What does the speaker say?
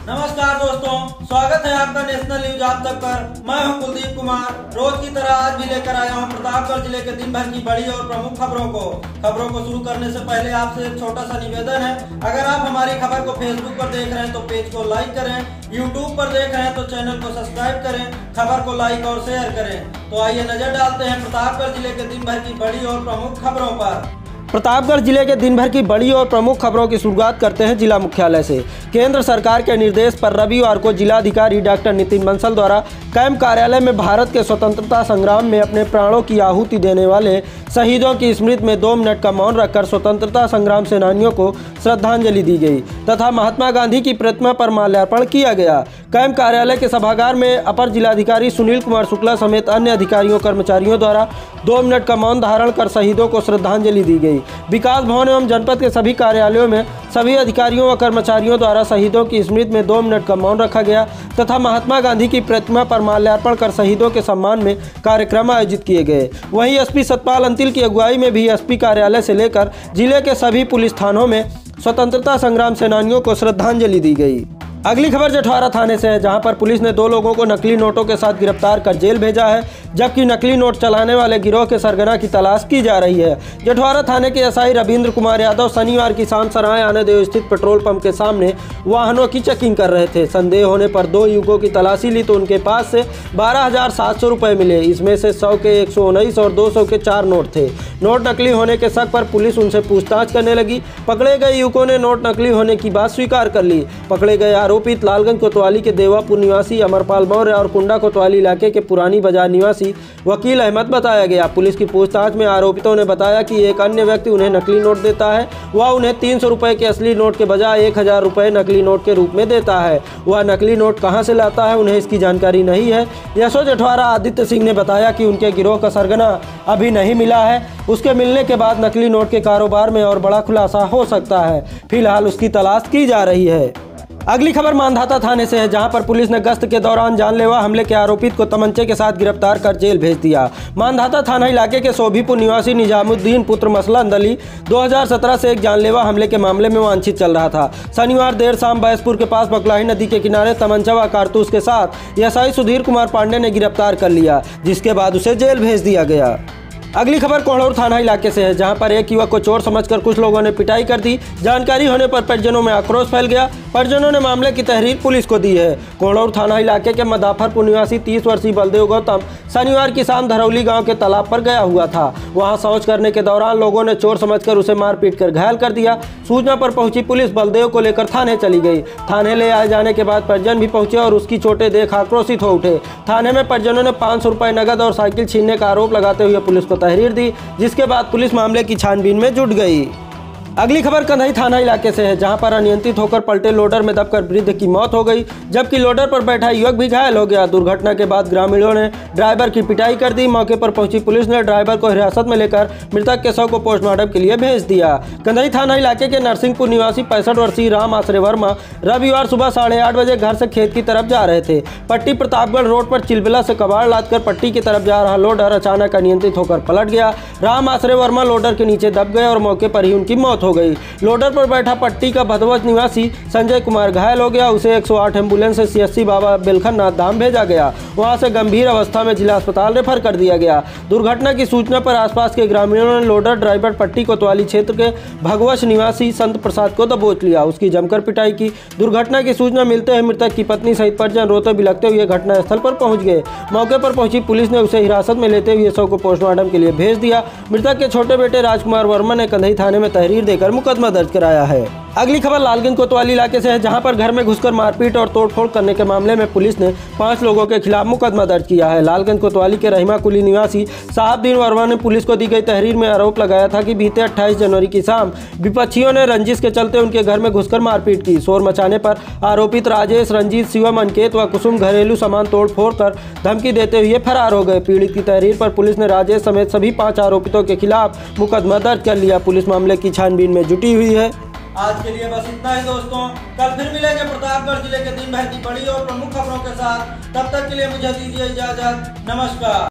नमस्कार दोस्तों, स्वागत है आपका नेशनल न्यूज आप तक पर। मैं हूं कुलदीप कुमार। रोज की तरह आज भी लेकर आया हूं प्रतापगढ़ जिले के दिन भर की बड़ी और प्रमुख खबरों को शुरू करने से पहले आपसे एक छोटा सा निवेदन है। अगर आप हमारी खबर को फेसबुक पर देख रहे हैं तो पेज को लाइक करें, यूट्यूब पर देख रहे हैं तो चैनल को सब्सक्राइब करें, खबर को लाइक और शेयर करें। तो आइए नजर डालते हैं प्रतापगढ़ जिले के दिन भर की बड़ी और प्रमुख खबरों पर। प्रतापगढ़ जिले के दिन भर की बड़ी और प्रमुख खबरों की शुरुआत करते हैं जिला मुख्यालय से। केंद्र सरकार के निर्देश पर रविवार को जिलाधिकारी डॉक्टर नितिन बंसल द्वारा कैंप कार्यालय में भारत के स्वतंत्रता संग्राम में अपने प्राणों की आहुति देने वाले शहीदों की स्मृति में 2 मिनट का मौन रखकर स्वतंत्रता संग्राम सेनानियों को श्रद्धांजलि दी गई तथा महात्मा गांधी की प्रतिमा पर माल्यार्पण किया गया। कैंप कार्यालय के सभागार में अपर जिलाधिकारी सुनील कुमार शुक्ला समेत अन्य अधिकारियों कर्मचारियों द्वारा 2 मिनट का मौन धारण कर शहीदों को श्रद्धांजलि दी गई। विकास भवन एवं जनपद के सभी कार्यालयों में सभी अधिकारियों व कर्मचारियों द्वारा शहीदों की स्मृति में 2 मिनट का मौन रखा गया तथा महात्मा गांधी की प्रतिमा पर माल्यार्पण कर शहीदों के सम्मान में कार्यक्रम आयोजित किए गए। वहीं एसपी सतपाल अंतिल की अगुवाई में भी एसपी कार्यालय से लेकर जिले के सभी पुलिस थानों में स्वतंत्रता संग्राम सेनानियों को श्रद्धांजलि दी गई। अगली खबर जठवारा थाने से है, जहां पर पुलिस ने 2 लोगों को नकली नोटों के साथ गिरफ्तार कर जेल भेजा है, जबकि नकली नोट चलाने वाले गिरोह के सरगना की तलाश की जा रही है। जठवारा थाने के एसआई रविंद्र कुमार यादव शनिवार की शाम सराय आनेदेव स्थित पेट्रोल पंप के सामने वाहनों की चेकिंग कर रहे थे। संदेह होने पर 2 युवकों की तलाशी ली तो उनके पास से 12,700 रुपये मिले। इसमें से 100 के 119 और 200 के 4 नोट थे। नोट नकली होने के शक पर पुलिस उनसे पूछताछ करने लगी। पकड़े गए युवकों ने नोट नकली होने की बात स्वीकार कर ली। पकड़े गए आरोपित लालगंज कोतवाली के देवापुर निवासी अमरपाल मौर्य और कुंडा कोतवाली इलाके के पुरानी बाजार निवासी वकील अहमद बताया गया। पुलिस की पूछताछ में आरोपितों ने बताया कि एक अन्य व्यक्ति उन्हें नकली नोट देता है। वह उन्हें 300 रुपए के असली नोट के बजाय 1,000 रुपए नकली नोट के रूप में देता है। वह नकली नोट कहां से लाता है उन्हें इसकी जानकारी नहीं है। यशो जठवारा आदित्य सिंह ने बताया कि उनके गिरोह का सरगना अभी नहीं मिला है। उसके मिलने के बाद नकली नोट के कारोबार में और बड़ा खुलासा हो सकता है। फिलहाल उसकी तलाश की जा रही है। अगली खबर मांधाता थाने से है, जहां पर पुलिस ने गश्त के दौरान जानलेवा हमले के आरोपित को तमंचे के साथ गिरफ्तार कर जेल भेज दिया। मांधाता थाना इलाके के सोभीपुर निवासी निजामुद्दीन पुत्र मसलन अली 2017 से एक जानलेवा हमले के मामले में वांछित चल रहा था। शनिवार देर शाम बैसपुर के पास बकलाही नदी के किनारे तमंचा व कारतूस के साथ एसआई सुधीर कुमार पांडे ने गिरफ्तार कर लिया, जिसके बाद उसे जेल भेज दिया गया। अगली खबर कोहड़ौर थाना इलाके से है, जहां पर एक युवक को चोर समझकर कुछ लोगों ने पिटाई कर दी। जानकारी होने पर परिजनों में आक्रोश फैल गया। परिजनों ने मामले की तहरीर पुलिस को दी है। कोहड़ौर थाना इलाके के मदाफरपुर निवासी 30 वर्षीय बलदेव गौतम शनिवार की शाम धरौली गांव के तालाब पर गया हुआ था। वहां शौच करने के दौरान लोगों ने चोर समझकर उसे मारपीट कर घायल कर दिया। सूचना पर पहुंची पुलिस बलदेव को लेकर थाने चली गई। थाने ले आए जाने के बाद परिजन भी पहुंचे और उसकी चोटें देख आक्रोशित हो उठे। थाने में परिजनों ने 500 रुपये नगद और साइकिल छीनने का आरोप लगाते हुए पुलिस को तहरीर दी, जिसके बाद पुलिस मामले की छानबीन में जुट गई। अगली खबर कंधई थाना इलाके से है, जहां पर अनियंत्रित होकर पलटे लोडर में दबकर वृद्ध की मौत हो गई, जबकि लोडर पर बैठा युवक भी घायल हो गया। दुर्घटना के बाद ग्रामीणों ने ड्राइवर की पिटाई कर दी। मौके पर पहुंची पुलिस ने ड्राइवर को हिरासत में लेकर मृतक के शव को पोस्टमार्टम के लिए भेज दिया। कंधई थाना इलाके के नरसिंहपुर निवासी 65 वर्षीय राम आश्रय वर्मा रविवार सुबह 8:30 बजे घर से खेत की तरफ जा रहे थे। पट्टी प्रतापगढ़ रोड पर चिलबिला से कबाड़ लादकर पट्टी की तरफ जा रहा लोडर अचानक अनियंत्रित होकर पलट गया। राम आश्रय वर्मा लोडर के नीचे दब गए और मौके पर ही उनकी मौत हो गई। लोडर पर बैठा पट्टी का भदवत निवासी संजय कुमार घायल हो गया। उसे 108 एम्बुलेंस से सीएससी बाबा बेलखन नाथ धाम भेजा गया। वहां से गंभीर अवस्था में जिला अस्पताल रेफर कर दिया गया। दुर्घटना की सूचना पर आसपास के ग्रामीणों ने लोडर ड्राइवर पट्टी कोतवाली क्षेत्र के भगवश निवासी संत प्रसाद को दबोच लिया। उसकी जमकर पिटाई की। दुर्घटना की सूचना मिलते ही मृतक की पत्नी सहित परिजन रोते बिलखते हुए घटनास्थल पर पहुंच गए। मौके पर पहुंची पुलिस ने उसे हिरासत में लेते हुए शव को पोस्टमार्टम के लिए भेज दिया। मृतक के छोटे बेटे राजकुमार वर्मा ने कंधई थाने में तहरीर देकर मुकदमा दर्ज कराया है। अगली खबर लालगंज कोतवाली इलाके से है, जहां पर घर में घुसकर मारपीट और तोड़फोड़ करने के मामले में पुलिस ने 5 लोगों के खिलाफ मुकदमा दर्ज किया है। लालगंज कोतवाली के रहीमा कुली निवासी साहबदीन वर्मा ने पुलिस को दी गई तहरीर में आरोप लगाया था कि बीते 28 जनवरी की शाम विपक्षियों ने रंजिश के चलते उनके घर में घुसकर मारपीट की। शोर मचाने पर आरोपित राजेश, रंजीत, शिवम, अंकेत व कुसुम घरेलू सामान तोड़फोड़ कर धमकी देते हुए फरार हो गए। पीड़ित की तहरीर पर पुलिस ने राजेश समेत सभी 5 आरोपितों के खिलाफ मुकदमा दर्ज कर लिया। पुलिस मामले की छानबीन में जुटी हुई है। आज के लिए बस इतना ही दोस्तों। कल फिर मिलेंगे प्रतापगढ़ जिले के दिन भर की बड़ी और प्रमुख खबरों के साथ। तब तक के लिए मुझे दीजिए इजाजत। नमस्कार।